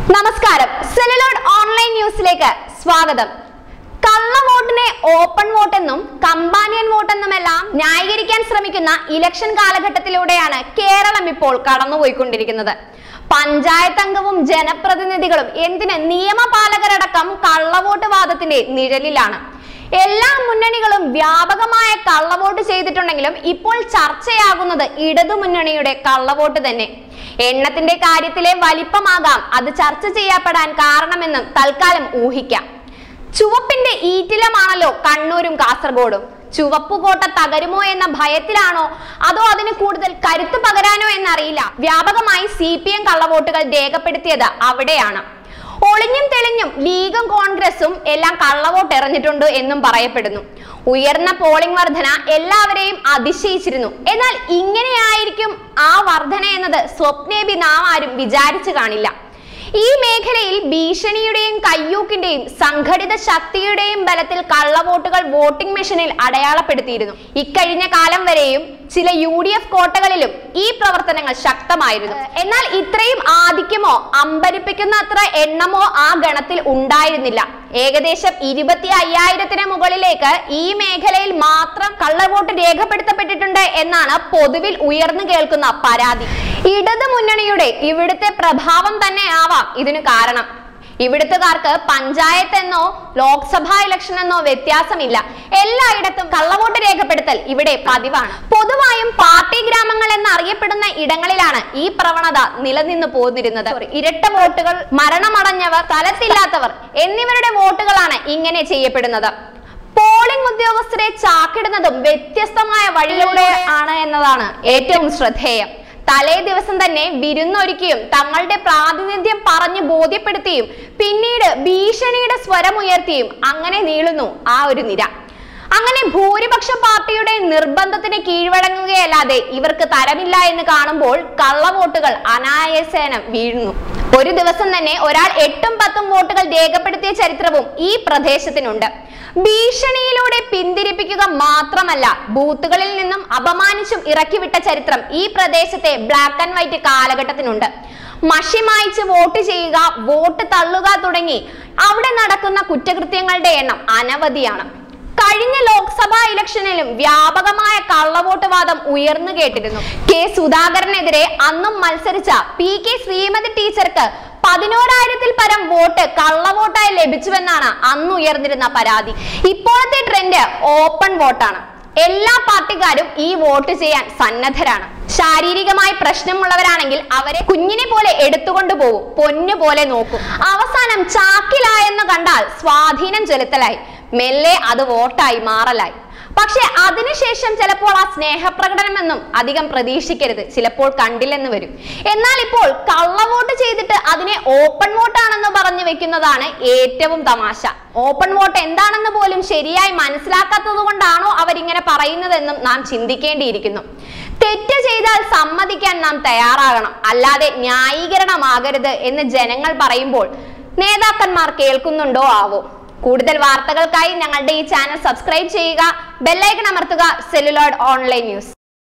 നമസ്കാരം, celluloid online ന്യൂസിലേക്ക് സ്വാഗതം. കള്ളവോട്ടിനെ ഓപ്പൺ വോട്ട് എന്നും കമ്പാനിയൻ വോട്ട് എന്നുമെല്ലാം ന്യായീകരിക്കാൻ ശ്രമിക്കുന്ന ഇലക്ഷൻ കാലഘട്ടത്തിലൂടെയാണ് കേരളം ഇപ്പോൾ കടന്നുപോയിക്കൊണ്ടിരിക്കുന്നത്. പഞ്ചായത്ത് അംഗവും ജനപ്രതിനിധികളും എന്തിന് നിയമപാലകരടക്കം കള്ളവോട്ട് വാദത്തിന്റെ നിഴലിലാണ്. എല്ലാ മുന്നണികളും വ്യാപകമായ കള്ളവോട്ട് ചെയ്തിട്ടുണ്ടെങ്കിലും ഇപ്പോൾ ചർച്ചയാകുന്നത് ഇടതുമുന്നണിയുടെ കള്ളവോട്ട് തന്നെ. എണ്ണത്തിന്റെ കാര്യത്തിലെ വലിപ്പമാകാം അത് ചർച്ച ചെയ്യപ്പെടാൻ കാരണമെന്നും തൽക്കാലം ഊഹിക്കാം. ചുവപ്പിന്റെ ഈറ്റിലമാണല്ലോ കണ്ണൂരും കാസർഗോഡും. ചുവപ്പുകോട്ട തകരുമോ എന്ന ഭയത്തിലാണോ അതോ അതിന് കൂടുതൽ കരുത്ത് പകരാനോ എന്നറിയില്ല. വ്യാപകമായി CPM കള്ളവോട്ടുകൾ രേഖപ്പെടുത്തിയത് അവിടെയാണ്. ഒളിഞ്ഞും തെളിഞ്ഞും ലീഗും കോൺഗ്രസും എല്ലാം കള്ളവോട്ട് എറിഞ്ഞിട്ടുണ്ട് എന്നും പറയപ്പെടുന്നു. ഉയർന്ന പോളിംഗ് വർധന എല്ലാവരെയും അതിശയിച്ചിരുന്നു. എന്നാൽ ഇങ്ങനെയായിരിക്കും ആ വർധന എന്നത് സ്വപ്നേബി നാം ആരും വിചാരിച്ചു കാണില്ല. ഈ മേഖലയിൽ ഭീഷണിയുടെയും കയ്യൂക്കിന്റെയും സംഘടിത ശക്തിയുടെയും ബലത്തിൽ കള്ളവോട്ടുകൾ വോട്ടിംഗ് മെഷീനിൽ അടയാളപ്പെടുത്തിയിരുന്നു. ഇക്കഴിഞ്ഞ കാലം വരെയും ചില UDF കോട്ടകളിലും ഈ പ്രവർത്തനങ്ങൾ ശക്തമായിരുന്നു. എന്നാൽ ഇത്രയും ആധിക്യമോ അമ്പരിപ്പിക്കുന്ന അത്ര എണ്ണമോ ആ ഗണത്തിൽ ഉണ്ടായിരുന്നില്ല. ഏകദേശം 25,000-ന് മുകളിലേക്ക് ഈ മേഖലയിൽ മാത്രം കള്ളവോട്ട് രേഖപ്പെടുത്തപ്പെട്ടിട്ടുണ്ട് എന്നാണ് പൊതുവിൽ ഉയർന്നു കേൾക്കുന്ന പരാതി. ഇടതു മുന്നണിയുടെ ഇവിടുത്തെ പ്രഭാവം തന്നെ ആവാം ഇതിനു കാരണം. ഇവിടുത്തുകാർക്ക് പഞ്ചായത്ത് എന്നോ ലോക്സഭാ ഇലക്ഷൻ എന്നോ വ്യത്യാസമില്ല. എല്ലായിടത്തും കള്ളവോട്ട് രേഖപ്പെടുത്തൽ ഇവിടെ പതിവാണ്. പൊതുവായും പാർട്ടി ഗ്രാമങ്ങൾ എന്നറിയപ്പെടുന്ന ഇടങ്ങളിലാണ് ഈ പ്രവണത നിലനിന്നു പോന്നിരുന്നത്. ഇരട്ട വോട്ടുകൾ, മരണമടഞ്ഞവർ, സ്ഥലത്തില്ലാത്തവർ എന്നിവരുടെ വോട്ടുകളാണ് ഇങ്ങനെ ചെയ്യപ്പെടുന്നത്. പോളിംഗ് ഉദ്യോഗസ്ഥരെ ചാക്കിടുന്നതും വ്യത്യസ്തമായ വഴിയിലൂടെ ആണ് എന്നതാണ് ഏറ്റവും ശ്രദ്ധേയം. തലേ ദിവസം തന്നെ വിരുന്നൊരുക്കിയും തങ്ങളുടെ പ്രാതിനിധ്യം പറഞ്ഞു ബോധ്യപ്പെടുത്തിയും പിന്നീട് ഭീഷണിയുടെ സ്വരമുയർത്തിയും അങ്ങനെ നീളുന്നു ആ ഒരു നിര. അങ്ങനെ ഭൂരിപക്ഷ പാർട്ടിയുടെ നിർബന്ധത്തിന് കീഴ്വഴങ്ങുകയല്ലാതെ ഇവർക്ക് തരമില്ല എന്ന് കാണുമ്പോൾ കള്ളവോട്ടുകൾ അനായാസേന വീഴുന്നു. ഒരു ദിവസം തന്നെ ഒരാൾ 8ഉം 10ഉം വോട്ടുകൾ രേഖപ്പെടുത്തിയ ചരിത്രവും ഈ പ്രദേശത്തിനുണ്ട്. ഭീഷണിയിലൂടെ പിന്തിരിപ്പിക്കുക മാത്രമല്ല, ബൂത്തുകളിൽ നിന്നും അപമാനിച്ചും ഇറക്കിവിട്ട ചരിത്രം ഈ പ്രദേശത്തെ ബ്ലാക്ക് ആൻഡ് വൈറ്റ് കാലഘട്ടത്തിനുണ്ട്. മഷി മായ്ച്ച് വോട്ട് ചെയ്യുക, വോട്ട് തള്ളുക തുടങ്ങി അവിടെ നടക്കുന്ന കുറ്റകൃത്യങ്ങളുടെ എണ്ണം അനവധിയാണ്. കഴിഞ്ഞ ലോക്സഭാ ഇലക്ഷനിലും വ്യാപകമായ കള്ളവോട്ട് വാദം ഉയർന്നു കേട്ടിരുന്നു. K. സുധാകരനെതിരെ അന്നും മത്സരിച്ച PK ശ്രീമതി ടീച്ചർക്ക് 11,000-ൽ പരം വോട്ട് കള്ളവോട്ടായി ലഭിച്ചുവെന്നാണ് അന്ന് ഉയർന്നിരുന്ന പരാതി. ഇപ്പോഴത്തെ ട്രെൻഡ് ഓപ്പൺ വോട്ടാണ്. എല്ലാ പാർട്ടിക്കാരും ഈ വോട്ട് ചെയ്യാൻ സന്നദ്ധരാണ്. ശാരീരികമായി പ്രശ്നമുള്ളവരാണെങ്കിൽ അവരെ കുഞ്ഞിനെ പോലെ എടുത്തുകൊണ്ടു പോകും, പൊന്നു പോലെ നോക്കും. അവസാനം ചാക്കിലായെന്ന് കണ്ടാൽ സ്വാധീനം ചെലുത്തലായി, മെല്ലെ അത് വോട്ടായി മാറലായി. പക്ഷെ അതിനുശേഷം ചിലപ്പോൾ ആ സ്നേഹപ്രകടനമെന്നും അധികം പ്രതീക്ഷിക്കരുത്, ചിലപ്പോൾ കണ്ടില്ലെന്ന് വരും. എന്നാൽ ഇപ്പോൾ കള്ളവോട്ട് ചെയ്തിട്ട് അതിനെ ഓപ്പൺ വോട്ടാണെന്ന് പറഞ്ഞു വെക്കുന്നതാണ് ഏറ്റവും തമാശ. ഓപ്പൺ വോട്ട് എന്താണെന്ന് പോലും ശരിയായി മനസ്സിലാക്കാത്തത് കൊണ്ടാണോ അവരിങ്ങനെ പറയുന്നതെന്നും നാം ചിന്തിക്കേണ്ടിയിരിക്കുന്നു. തെറ്റ് ചെയ്താൽ സമ്മതിക്കാൻ നാം തയ്യാറാകണം, അല്ലാതെ ന്യായീകരണമാകരുത് എന്ന് ജനങ്ങൾ പറയുമ്പോൾ നേതാക്കന്മാർ കേൾക്കുന്നുണ്ടോ ആവോ? കൂടുതൽ വാർത്തകൾക്കായി ഞങ്ങളുടെ ഈ ചാനൽ സബ്സ്ക്രൈബ് ചെയ്യുക, ബെല്ലൈക്കൺ അമർത്തുക. Celluloid online news.